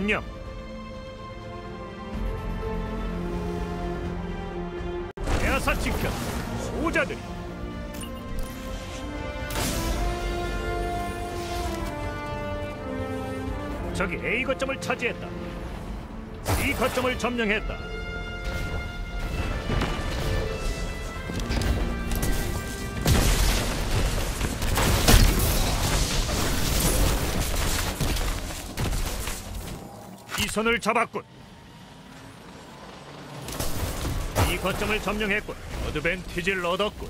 명령. 야사 지켜 소자들이. 적이 A 거점을 차지했다. C 거점을 점령했다. 이 선을 잡았군. 이 거점을 점령했군. 어드밴티지를 얻었군.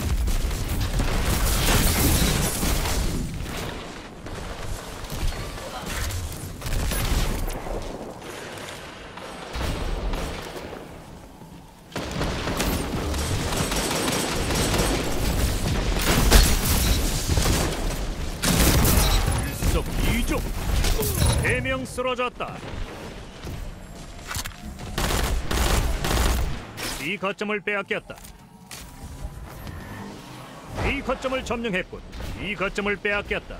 일석이조. 3명 쓰러졌다. 이 거점을 빼앗겼다. 이 거점을 점령했군. 이 거점을 빼앗겼다.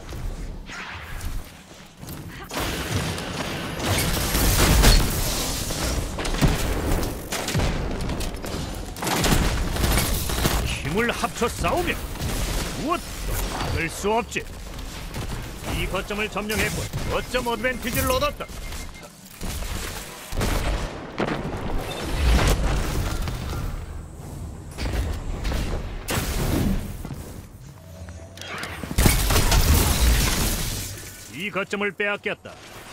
힘을 합쳐 싸우면 무엇도 막을 수 없지. 이 거점을 점령했군. 거점 어드밴티지를 얻었다. 이 거점을 빼앗겼다.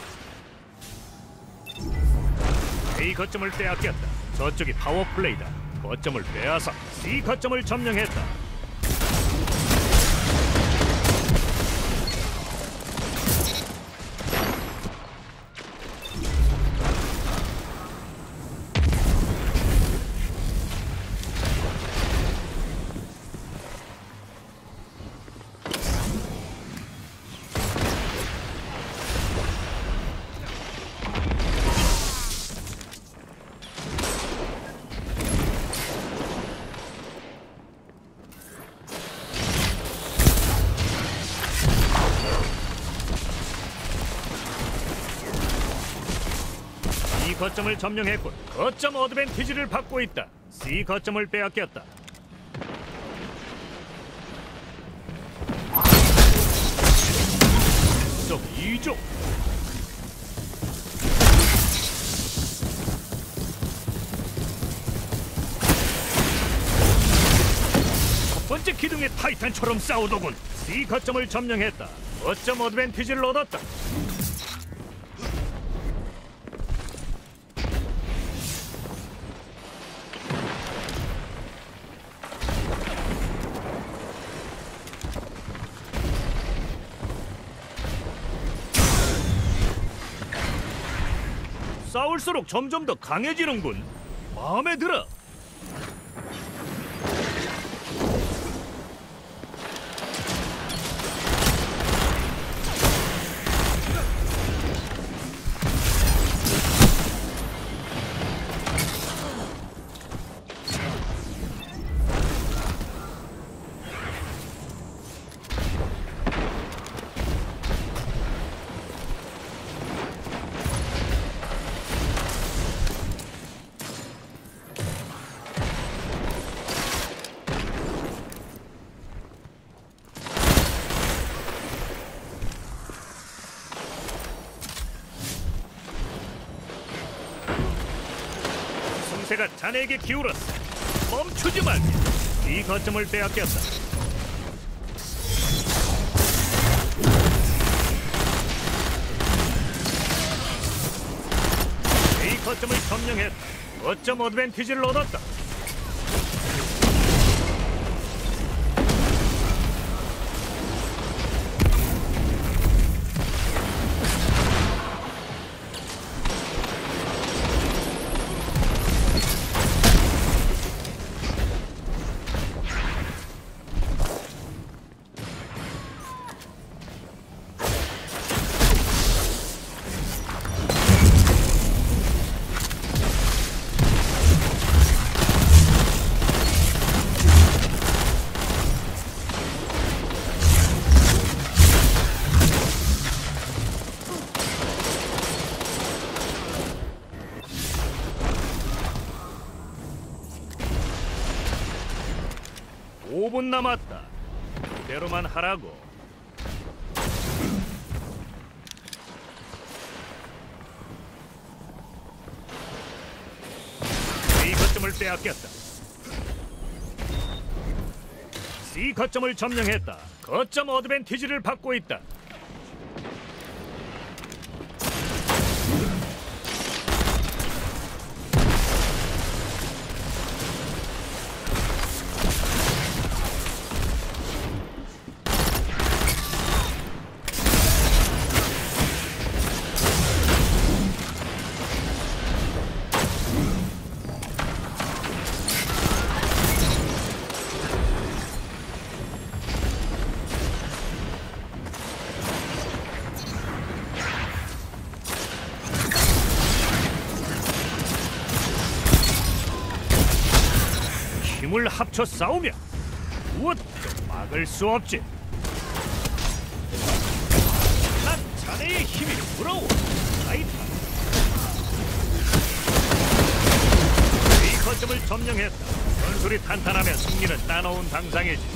A 거점을 빼앗겼다. 저쪽이 파워플레이다. 거점을 빼앗아 C 거점을 점령했다. 이 거점을 점령했군. 거점 어드밴티지를 받고 있다. C 거점을 빼앗겼다. 쪽 2조. 첫 번째 기둥의 타이탄처럼 싸우더군. C 거점을 점령했다. 거점 어드밴티지를 얻었다. 싸울수록 점점 더 강해지는군. 마음에 들어. 승세가 자네에게 기울었어. 멈추지 말게. 이 거점을 빼앗겼다. 이 거점을 점령했다. 거점 어드밴티지를 얻었다. 분 남았다. 그대로만 하라고. C 거점을 빼앗겼다. C 거점을 점령했다. 거점 어드밴티지를 받고 있다. 힘을 합쳐 싸우면 무엇도 막을 수 없지. 난 자네의 힘이 부러워. 타이탄. 이 거점을 점령했다. 전술이 탄탄하면 승리는 따놓은 당상이지.